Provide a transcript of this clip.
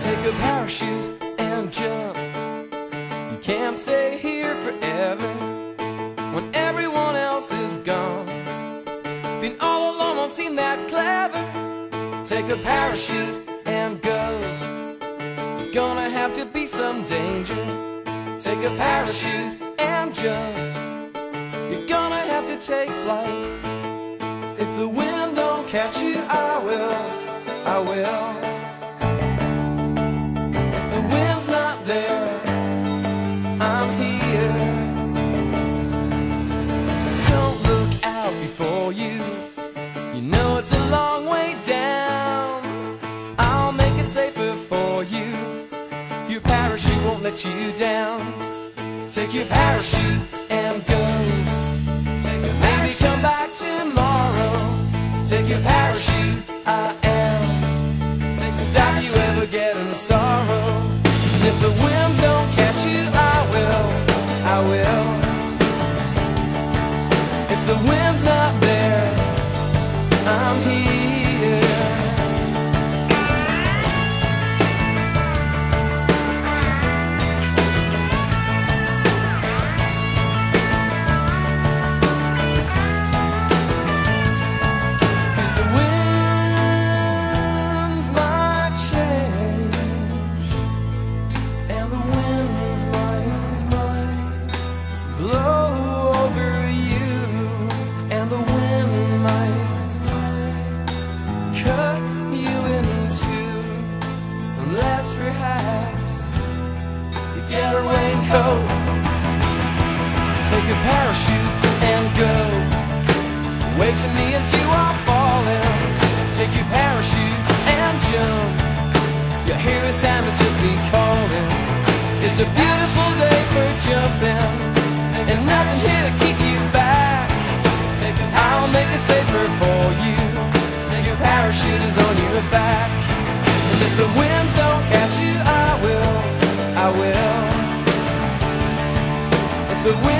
Take a parachute and jump. You can't stay here forever when everyone else is gone. Being all alone won't seem that clever. Take a parachute and go. There's gonna have to be some danger. Take a parachute and jump. You're gonna have to take flight. If the wind don't catch you, I will. If the wind's not there, I'm here. Don't look out before you. You know it's a long way down. I'll make it safer for you. Your parachute won't let you down. Take your parachute and go. Maybe come back tomorrow. Take your parachute, I am. Stop you ever getting sorrow. And if the winds don't catch you, I will. If the wind's not there, I'm here. Cause the winds might change, and the winds might blow over you, and the wind might cut you in two, unless perhaps you get a raincoat. Take a parachute and go. Wave to me as you are falling. Take your parachute and jump. Your hero Sam is just me calling. It's a beautiful day for jumping. There's nothing here to keep you back. I'll make it safer for you. Your parachute is on your back. And if the winds don't catch you, I will. If the wind